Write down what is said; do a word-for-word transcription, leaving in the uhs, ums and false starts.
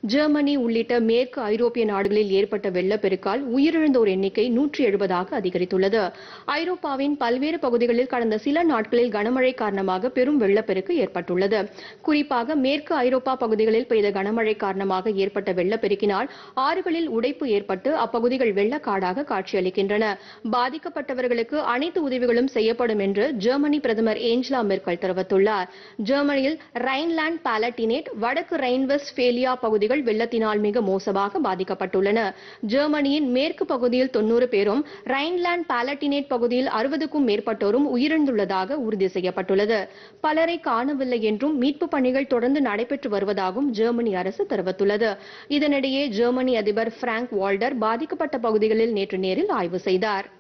Germany உள்ளிட்ட மேற்கு ஐரோப்பிய நாடுகளில் ஏற்பட்ட வெள்ளப்பெருக்கால் உயிரிழந்தோர் எண்ணிக்கை நூற்றி எழுபதாக அதிகரித்துள்ளது. ஐரோப்பாவின் பல்வேறு பகுதிகளில் கடந்த சில நாட்களில் கனமழை காரணமாக பெரும் வெள்ளப்பெருக்கு ஏற்பட்டுள்ளது. குறிப்பாக மேற்கு ஐரோப்பா பகுதிகளில் பெய்த கனமழை காரணமாக ஏற்பட்ட வெள்ளப்பெருக்கினால் ஆறுகளில் உடைப்பு ஏற்பட்டு அப்பகுதிகள் வெள்ளக்காடாக காட்சியளிக்கின்றன. பாதிக்கப்பட்டவர்களுக்கு அனைத்து உதவிகளும் செய்யப்படும் என்று ஜெர்மனி பிரதமர் ஏஞ்சலா மெர்க்கல் தெரிவித்துள்ளார். ஜெர்மனியில் ரைன்லாண்ட் பாலட்டினேட், வடக்கு ரைன்-வெஸ்ட்பேலியா பகுதிகள் வெள்ளத்தினால் மிக மோசமாக பாதிக்கப்பட்டுள்ளன. ஜெர்மனியின் மேற்கு பகுதியில் தொன்னூறு பேரும், ரைன்லாண்ட் பாலட்டினேட் பகுதியில் அறுபதுக்கும் மேற்பட்டோரும் உயிரிழந்துள்ளதாக உறுதி செய்யப்பட்டுள்ளது. பலரை காணவில்லை என்றும் மீட்புப் பணிகள் தொடர்ந்து நடைபெற்று வருவதாகவும் ஜெர்மனி அரசு தெரிவித்துள்ளது. இதனிடையே ஜெர்மனி அதிபர் பிராங்க் வால்டர் பாதிக்கப்பட்ட பகுதிகளில் நேற்று நேரில் ஆய்வு செய்தார்.